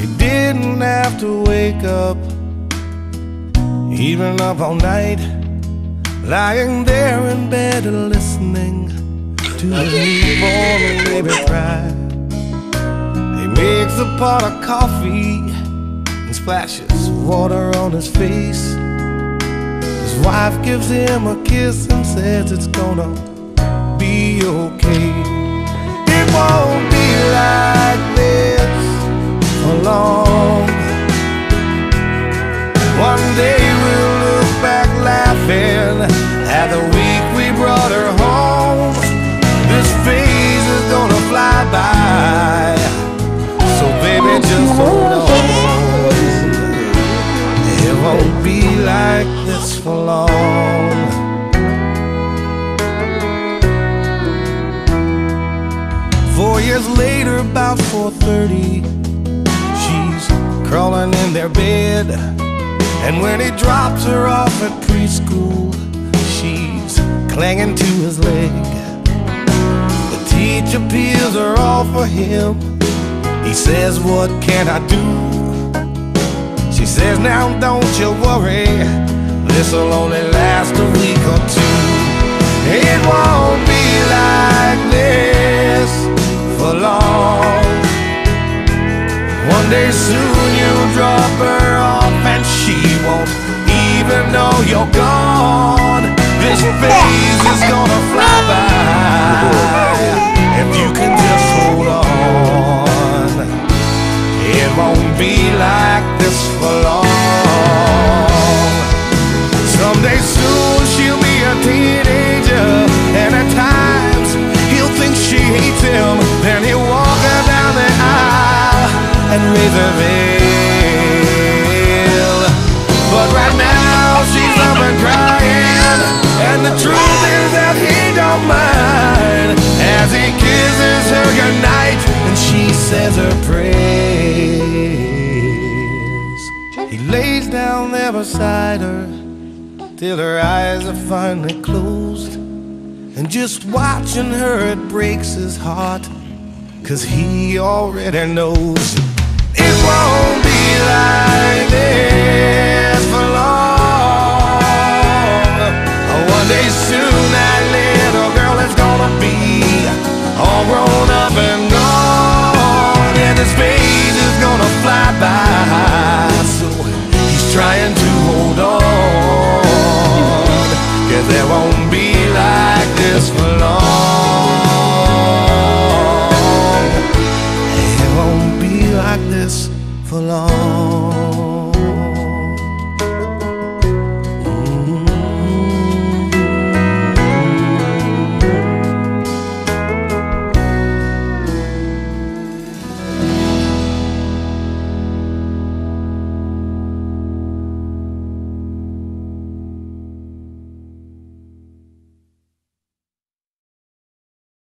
He didn't have to wake up, even up all night, lying there in bed and listening to the newborn baby cry. He makes a pot of coffee and splashes water on his face. His wife gives him a kiss and says it's gonna be okay. It won't be like this for long. One day we'll look back laughing at the week we brought her home. This phase is gonna fly by, so baby just hold on. It won't be like this for long. 4 years later, about 4:30, she's crawling in their bed. And when he drops her off at preschool, she's clinging to his leg. The teacher peels her off for him. He says, "What can I do?" She says, "Now don't you worry, this'll only last a week or two. It won't be like this for long. One day soon you'll drop her off and she won't even know you're gone. This phase is gonna fly by if you can just hold on. It won't be like this for long. Someday soon she'll be a teenager, and at times he'll think she hates him. Then he'll walk her down the aisle and raise her veil. But right now she's up and crying, and the truth is that he don't mind as he kisses her goodnight and she says her prayers. He lays down there beside her till her eyes are finally closed, and just watching her, it breaks his heart, 'cause he already knows it won't be like this.